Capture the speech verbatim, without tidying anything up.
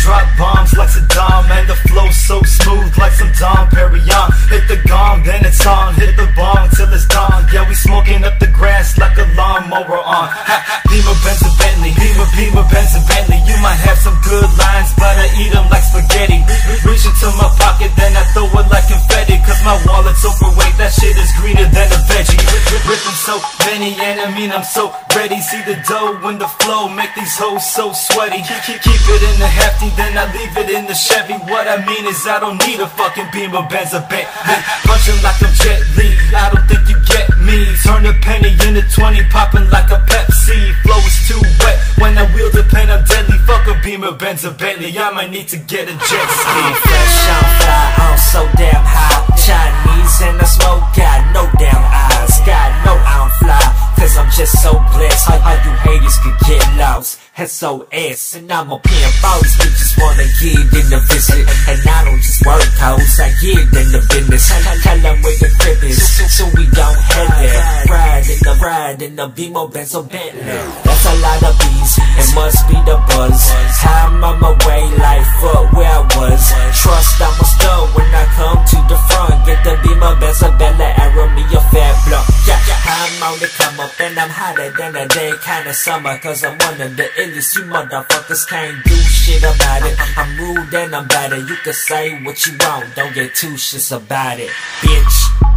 drop bombs like Saddam, and the flow so smooth like some Dom Perignon. Hit the gong, then it's on, hit the bong till it's dawn. Yeah, we smoking up the grass like a lawnmower on. Ha, Beamer, Benz, and Bentley, Beamer, Beamer, Benz, and Bentley. You might have some good lines, but I eat them like spaghetti. Reach into my pocket, then I throw it like confetti, cause my wallet's overweight, that shit is greener than a veggie. Ripping so many, and I mean I'm so ready. See the dough when the flow make these hoes so sweaty. Keep, keep, keep it in the hefty, then I leave it in the Chevy. What I mean is I don't need a fucking Beamer, Benz, or Bentley. Punching like I'm Jet Li, I don't think you get me. Turn a penny into twenty, popping like a Pepsi. Flow is too wet, when I wield the pen I'm deadly. Fuck a Beamer, Benz, or Bentley, I might need to get a jet ski. I'm fresh, I'm fly, I'm so damn high. Chinese and I smoke, got no damn eyes. God know I'm fly, cause I'm just so blessed. How, how you haters could get lost, S O S. And I'm a pimp, all these bitches wanna get in the visit. And I don't just work hoes, I get in the business. Tell, tell them where the crib is, so, so we don't head there. Ride in the ride in the Beamer, Benz, or Bentley. That's a lot of bees, it must be the buzz. I'm on my way like fuck where I was. Trust I'm a star when I come to the front. Get the Beamer, Benz, or Bentley, arrow me a fat blunt. Yeah, I'm on the come up and I'm hotter than a day kind of summer. Cause I'm one of the illest, you motherfuckers can't do shit about it. I'm rude and I'm better, you can say what you want, don't get too shits about it, bitch.